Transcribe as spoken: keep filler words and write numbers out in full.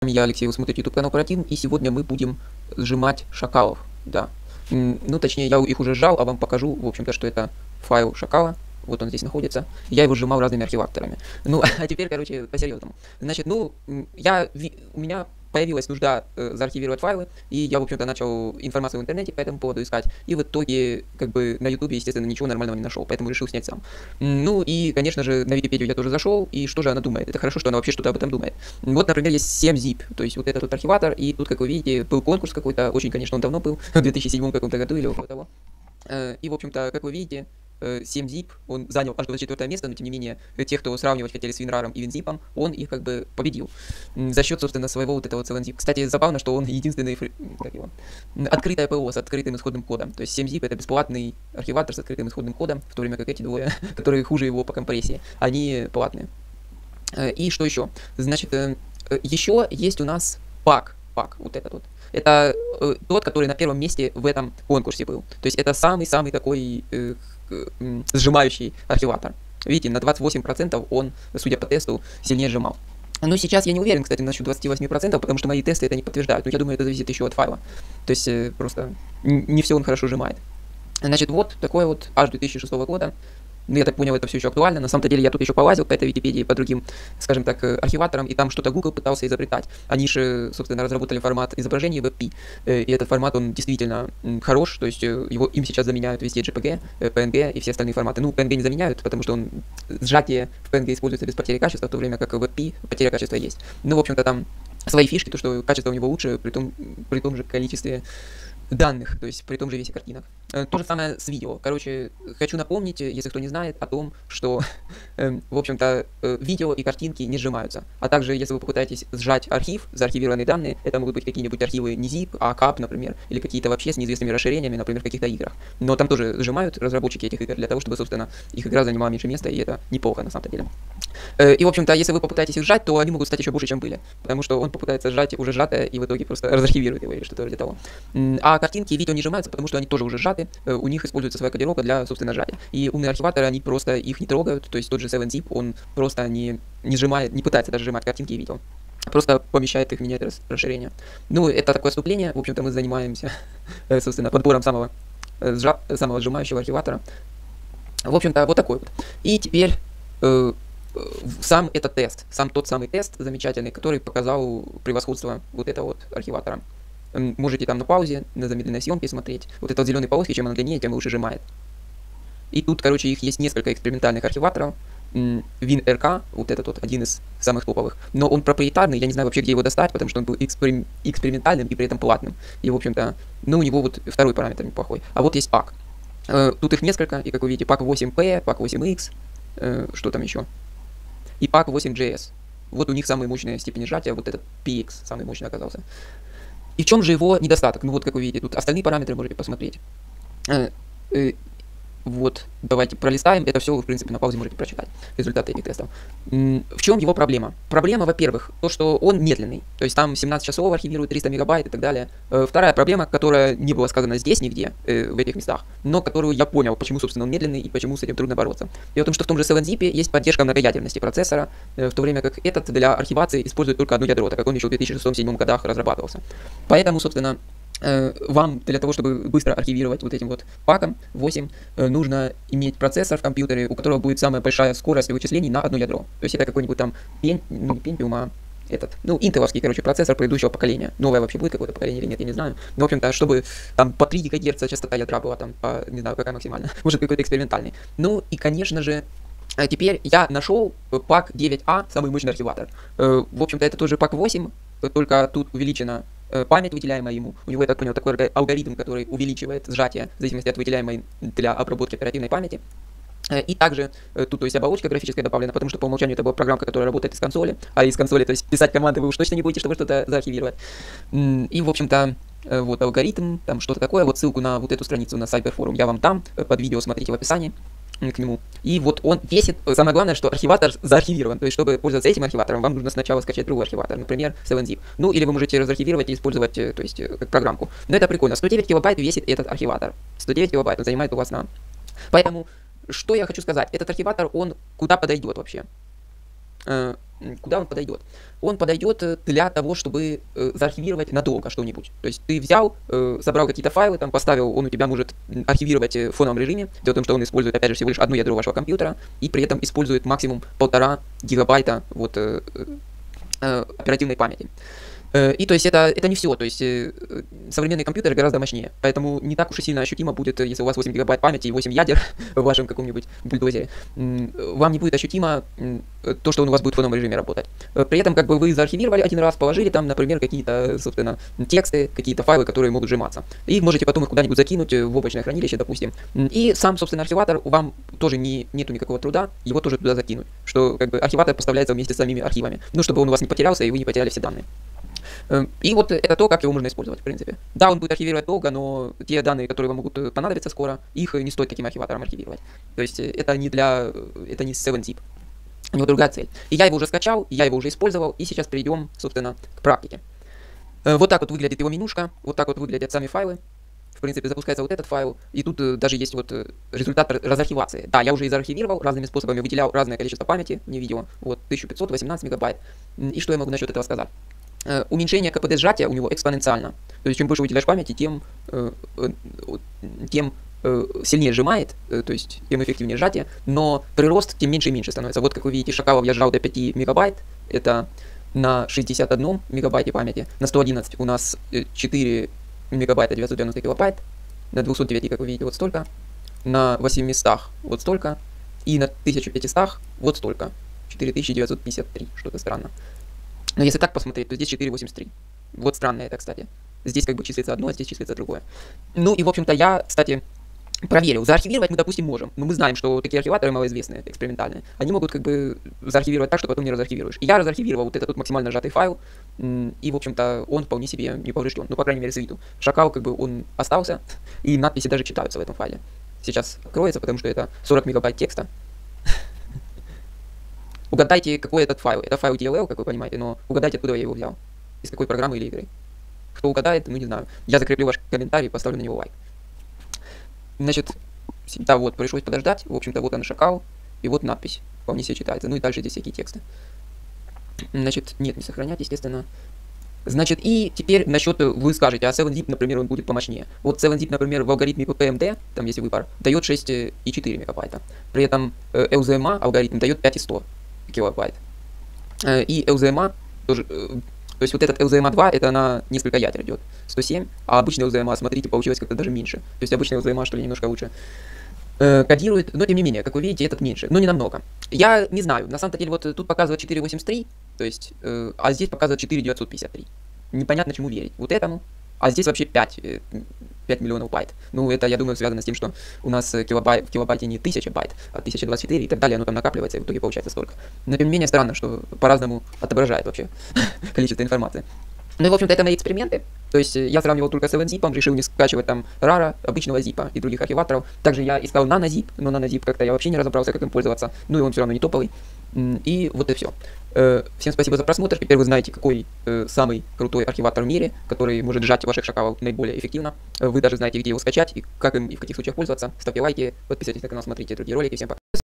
Я Алексей, вы смотрите YouTube канал Паратин, и сегодня мы будем сжимать шакалов, да. Ну, точнее, я их уже сжал, а вам покажу, в общем-то, что это файл шакала. Вот он здесь находится. Я его сжимал разными архиваторами. Ну, а теперь, короче, по-серьезному. Значит, ну, я, у меня появилась нужда э, заархивировать файлы, и я, в общем-то, начал информацию в интернете по этому поводу искать, и в итоге, как бы, на ютубе, естественно, ничего нормального не нашел, поэтому решил снять сам. Ну, и, конечно же, на Википедию я тоже зашел, и что же она думает? Это хорошо, что она вообще что-то об этом думает. Вот, например, есть семь зип, то есть вот этот вот архиватор, и тут, как вы видите, был конкурс какой-то, очень, конечно, он давно был, в две тысячи седьмом каком-то году или около того. Э, и, в общем-то, как вы видите, семь зип, он занял аж двадцать четвёртое место, но тем не менее, те, кто сравнивать хотели с WinRAR и WinZip, он их как бы победил. За счет, собственно, своего вот этого seven zip. Кстати, забавно, что он единственный, как его, открытое ПО с открытым исходным кодом. То есть семь зип это бесплатный архиватор с открытым исходным кодом, в то время как эти двое, которые хуже его по компрессии, они платные. И что еще? Значит, еще есть у нас пак, пак, вот этот вот. Это э, тот, который на первом месте в этом конкурсе был. То есть это самый-самый такой э, э, сжимающий архиватор. Видите, на двадцать восемь процентов он, судя по тесту, сильнее сжимал. Но сейчас я не уверен, кстати, насчет двадцати восьми процентов, потому что мои тесты это не подтверждают. Но я думаю, это зависит еще от файла. То есть э, просто не все он хорошо сжимает. Значит, вот такой вот аж две тысячи шестого года. Ну, я так понял, это все еще актуально. На самом-то деле я тут еще полазил по этой Википедии, по другим, скажем так, архиваторам, и там что-то Google пытался изобретать. Они же, собственно, разработали формат изображений ви пи, и этот формат, он действительно хорош, то есть его, им сейчас заменяют везде джей пи джи, пи эн джи и все остальные форматы. Ну, пи эн джи не заменяют, потому что он, сжатие в пи эн джи используется без потери качества, в то время как в ви пи потеря качества есть. Ну, в общем-то, там свои фишки, то, что качество у него лучше, при том, при том же количестве данных, то есть при том же весе картинок. То же самое с видео. Короче, хочу напомнить, если кто не знает, о том, что, э, в общем-то, э, видео и картинки не сжимаются. А также, если вы попытаетесь сжать архив, заархивированные данные, это могут быть какие-нибудь архивы не zip, а кап, например, или какие-то вообще с неизвестными расширениями, например, в каких-то играх. Но там тоже сжимают разработчики этих игр для того, чтобы, собственно, их игра занимала меньше места, и это неплохо на самом-то деле. Э, и, в общем-то, если вы попытаетесь их сжать, то они могут стать еще больше, чем были. Потому что он попытается сжать уже сжатое, и в итоге просто разархивирует его или что-то вроде того. А картинки и видео не сжимаются, потому что они тоже уже сжаты, у них используется своя кодировка для, собственно, сжатия. И умные архиваторы, они просто их не трогают, то есть тот же seven zip, он просто не, не сжимает, не пытается даже сжимать картинки и видео, просто помещает их, меняет расширение. Ну, это такое отступление, в общем-то, мы занимаемся, собственно, подбором самого, сжа, самого сжимающего архиватора. В общем-то, вот такой вот. И теперь э, сам этот тест, сам тот самый тест замечательный, который показал превосходство вот этого вот архиватора. Можете там на паузе, на замедленной съемке смотреть. Вот этот вот зеленый полоски, чем она длиннее, тем лучше сжимает. И тут, короче, их есть несколько экспериментальных архиваторов. WinRK, вот этот вот один из самых топовых. Но он проприетарный, я не знаю вообще, где его достать, потому что он был эксперим экспериментальным и при этом платным. И, в общем-то, ну, у него вот второй параметр неплохой. А вот есть пак. Тут их несколько, и, как вы видите, пак восемь пи, пак восемь икс, что там еще? И пак восемь джей эс. Вот у них самые мощные степени сжатия, вот этот пи икс самый мощный оказался. И в чем же его недостаток? Ну вот, как вы видите, тут остальные параметры можете посмотреть. Э, э, вот, давайте пролистаем. Это все вы, в принципе, на паузе можете прочитать. Результаты этих тестов. М в чем его проблема? Проблема, во-первых, то, что он медленный. То есть там семнадцать часов архивирует, триста мегабайт и так далее. Э, вторая проблема, которая не была сказана здесь нигде, э, в этих местах, но которую я понял, почему, собственно, он медленный и почему с этим трудно бороться. Дело в том, что в том же seven zip есть поддержка многоядерности процессора, э, в то время как этот для архивации использует только одно ядро, так как он еще в две тысячи шестом — две тысячи седьмом годах разрабатывался. Поэтому, собственно, вам для того, чтобы быстро архивировать вот этим вот паком восемь, нужно иметь процессор в компьютере, у которого будет самая большая скорость вычислений на одно ядро. То есть это какой-нибудь там пен, ну, не Pentium, а этот, ну, интеловский, короче, процессор предыдущего поколения. Новое вообще будет какое-то поколение или нет, я не знаю. Но, в общем-то, чтобы там по три гигагерца частота ядра была, там, по, не знаю, какая максимальная. Может, какой-то экспериментальный. Ну, и, конечно же, теперь я нашел пак девять а, самый мощный архиватор. В общем-то, это тоже пак восемь, только тут увеличена память, выделяемая ему. У него, я так понял, такой алгоритм, который увеличивает сжатие в зависимости от выделяемой для обработки оперативной памяти. И также тут, то есть, оболочка графическая добавлена, потому что по умолчанию это была программка, которая работает из консоли, а из консоли, то есть, писать команды вы уж точно не будете, чтобы что-то заархивировать. И, в общем-то, вот алгоритм, там что-то такое, вот ссылку на вот эту страницу на Cyberforum я вам дам под видео, смотрите в описании к нему. И вот он весит, самое главное, что архиватор заархивирован, то есть, чтобы пользоваться этим архиватором, вам нужно сначала скачать другой архиватор, например, seven zip. Ну, или вы можете разархивировать и использовать, то есть, как программку. Но это прикольно. сто девять килобайт весит этот архиватор. сто девять килобайт он занимает у вас на... Поэтому, что я хочу сказать, этот архиватор, он куда подойдет вообще? э, куда он подойдет? Он подойдет для того, чтобы э, заархивировать надолго что-нибудь. То есть ты взял, э, собрал какие-то файлы, там поставил, он у тебя может архивировать в фоновом режиме. Дело в том, что он использует, опять же, всего лишь одно ядро вашего компьютера, и при этом использует максимум полтора гигабайта вот, э, э, оперативной памяти. И то есть это, это не все, то есть э, современные компьютеры гораздо мощнее, поэтому не так уж и сильно ощутимо будет, если у вас восемь гигабайт памяти и восемь ядер в вашем каком-нибудь бульдозере, вам не будет ощутимо то, что он у вас будет в фоновом режиме работать. При этом как бы вы заархивировали один раз, положили там, например, какие-то, собственно, тексты, какие-то файлы, которые могут сжиматься, и можете потом их куда-нибудь закинуть в облачное хранилище, допустим, и сам, собственно, архиватор, вам тоже не, нету никакого труда его тоже туда закинуть, что как бы архиватор поставляется вместе с самими архивами, ну, чтобы он у вас не потерялся и вы не потеряли все данные. И вот это то, как его можно использовать, в принципе. Да, он будет архивировать долго, но те данные, которые вам могут понадобиться скоро, их не стоит таким архиватором архивировать. То есть это не для... это не севен зип. У него другая цель. И я его уже скачал, я его уже использовал, и сейчас перейдем, собственно, к практике. Вот так вот выглядит его менюшка, вот так вот выглядят сами файлы. В принципе, запускается вот этот файл, и тут э, даже есть вот э, результат разархивации. Да, я уже и заархивировал, разными способами выделял разное количество памяти, не видео, вот тысяча пятьсот восемнадцать мегабайт. И что я могу насчет этого сказать? Э, уменьшение ка пэ дэ сжатия у него экспоненциально. То есть чем больше выделяешь памяти, тем, э, э, тем э, сильнее сжимает, э, то есть тем эффективнее сжатие, но прирост тем меньше и меньше становится. Вот как вы видите, Шакалов я сжал до пяти мегабайт, это на шестьдесят одном мегабайте памяти, на сто одиннадцать у нас четыре мегабайта девятьсот девяносто килобайт, на двухсот девяти, как вы видите, вот столько, на восьмистах вот столько, и на тысяча пятистах вот столько, четыре тысячи девятьсот пятьдесят три, что-то странно. Но если так посмотреть, то здесь четыреста восемьдесят три. Вот странно это, кстати. Здесь как бы числится одно, а здесь числится другое. Ну и, в общем-то, я, кстати, проверил. Заархивировать мы, допустим, можем. Но мы знаем, что такие архиваторы малоизвестные, экспериментальные, они могут как бы заархивировать так, что потом не разархивируешь. И я разархивировал вот этот вот максимально сжатый файл, и, в общем-то, он вполне себе не поврежден. Ну, по крайней мере, с виду. Шакал, как бы, он остался, и надписи даже читаются в этом файле. Сейчас откроется, потому что это сорок мегабайт текста. Угадайте, какой этот файл. Это файл ди эл эл, как вы понимаете, но угадайте, откуда я его взял. Из какой программы или игры. Кто угадает, ну не знаю. Я закреплю ваш комментарий и поставлю на него лайк. Значит, да, вот, пришлось подождать. В общем-то, вот он Шакал. И вот надпись. Вполне себе читается. Ну и дальше здесь всякие тексты. Значит, нет, не сохранять, естественно. Значит, и теперь насчет, вы скажете, а севен зип, например, он будет помощнее. Вот севен зип, например, в алгоритме пи пи эм ди, там есть выбор, дает шесть и четыре мегабайта. При этом эл зет эм эй алгоритм дает пять и сто килобайт. И эл зет эм эй тоже... То есть вот этот эл зет эм эй два, это на несколько ядер идет, сто семь, а обычный эл зет эм эй, смотрите, получилось как-то даже меньше. То есть обычный эл зет эм эй, что ли, немножко лучше э, кодирует, но тем не менее, как вы видите, этот меньше, но не намного. Я не знаю, на самом деле вот тут показывает четыреста восемьдесят три, то есть, э, а здесь показывает четыре тысячи девятьсот пятьдесят три. Непонятно, чему верить. Вот этому, а здесь вообще пять, пять миллионов байт. Ну, это, я думаю, связано с тем, что у нас килобайт, в килобайте не тысяча байт, а тысяча двадцать четыре и так далее, оно там накапливается, и в итоге получается столько. Но, тем не менее, странно, что по-разному отображает вообще количество информации. Ну и, в общем-то, это мои эксперименты. То есть я сравнивал только с севен зип, решил не скачивать там рара, обычного зипа и других архиваторов. Также я искал нанозип, но нанозип как-то я вообще не разобрался, как им пользоваться. Ну и он все равно не топовый. И вот и все. Всем спасибо за просмотр. Теперь вы знаете, какой самый крутой архиватор в мире, который может сжать ваших шакалов наиболее эффективно. Вы даже знаете, где его скачать и как им и в каких случаях пользоваться. Ставьте лайки, подписывайтесь на канал, смотрите другие ролики. Всем пока.